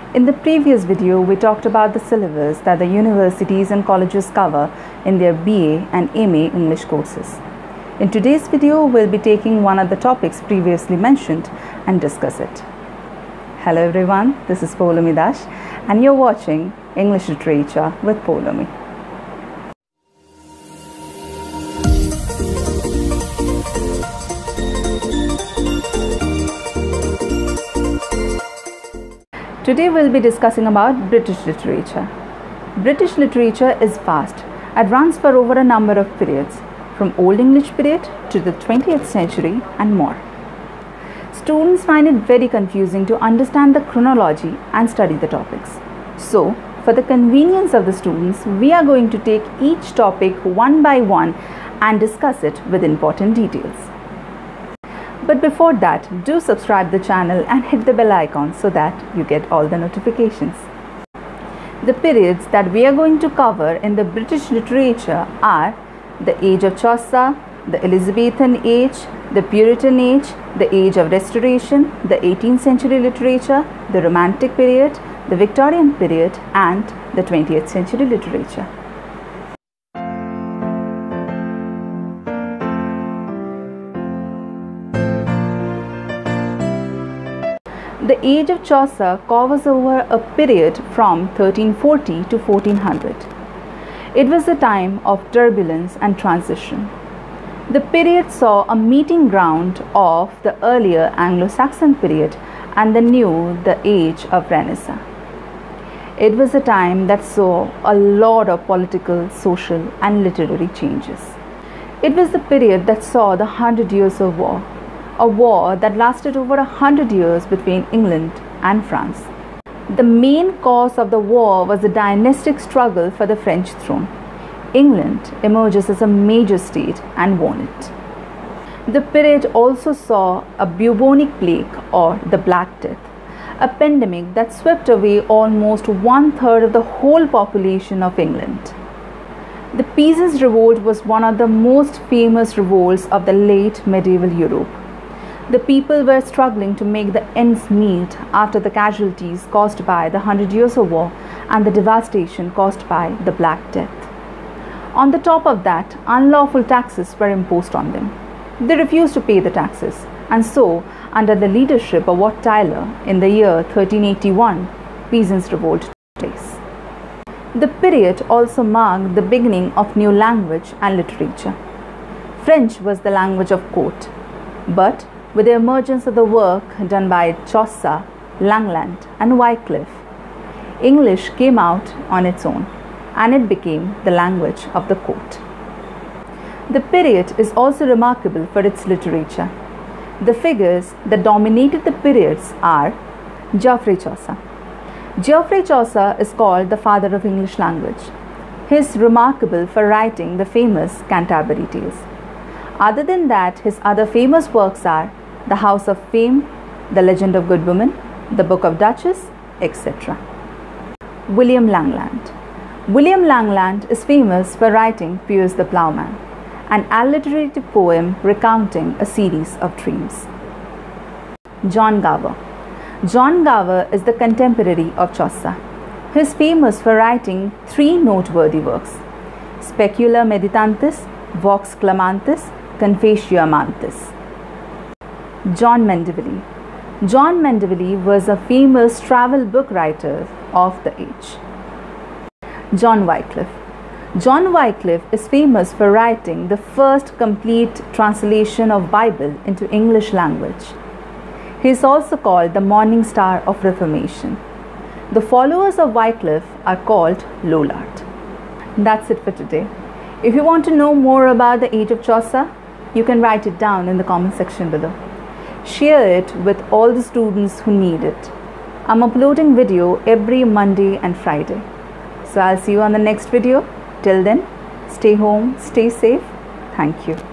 In the previous video, we talked about the syllabus that the universities and colleges cover in their BA and MA English courses. In today's video, we'll be taking one of the topics previously mentioned and discuss it. Hello everyone, this is Poulami Dash and you're watching English Literature with Poulami. Today we'll be discussing about British literature. British literature is vast. It runs for over a number of periods, from Old English period to the 20th century and more. Students find it very confusing to understand the chronology and study the topics. So, for the convenience of the students, we are going to take each topic one by one and discuss it with important details. But before that, do subscribe the channel and hit the bell icon so that you get all the notifications. The periods that we are going to cover in the British literature are the Age of Chaucer, the Elizabethan Age, the Puritan Age, the Age of Restoration, the 18th century literature, the Romantic period, the Victorian period, and the 20th century literature. The Age of Chaucer covers over a period from 1340 to 1400. It was a time of turbulence and transition. The period saw a meeting ground of the earlier Anglo-Saxon period and the Age of Renaissance. It was a time that saw a lot of political, social, and literary changes. It was the period that saw the 100 Years of War, a war that lasted over 100 years between England and France. The main cause of the war was a dynastic struggle for the French throne. England emerges as a major state and won it. The period also saw a bubonic plague or the Black Death, a pandemic that swept away almost 1/3 of the whole population of England. The Peasants' Revolt was one of the most famous revolts of the late medieval Europe. The people were struggling to make the ends meet after the casualties caused by the 100 Years of War and the devastation caused by the Black Death. On the top of that, unlawful taxes were imposed on them. They refused to pay the taxes, and so, under the leadership of Wat Tyler, in the year 1381, Peasants' Revolt took place. The period also marked the beginning of new language and literature. French was the language of court, but with the emergence of the work done by Chaucer, Langland, and Wycliffe, English came out on its own, and it became the language of the court. The period is also remarkable for its literature. The figures that dominated the periods are Geoffrey Chaucer. Geoffrey Chaucer is called the father of English language. He is remarkable for writing the famous Canterbury Tales. Other than that, his other famous works are The House of Fame, The Legend of Good Woman, The Book of Duchess, etc. William Langland. William Langland is famous for writing Piers the Plowman, an alliterative poem recounting a series of dreams. John Gower. John Gower is the contemporary of Chaucer. He is famous for writing 3 noteworthy works: Specula Meditantis, Vox Clamantis, Confessio Amantis. John Mandeville. John Mandeville was a famous travel book writer of the age. John Wycliffe. John Wycliffe is famous for writing the first complete translation of Bible into English language. He is also called the Morning Star of Reformation. The followers of Wycliffe are called Lollard. That's it for today. If you want to know more about the Age of Chaucer, you can write it down in the comment section below. Share it with all the students who need it. I'm uploading video every Monday and Friday. So I'll see you on the next video. Till then, stay home, stay safe. Thank you.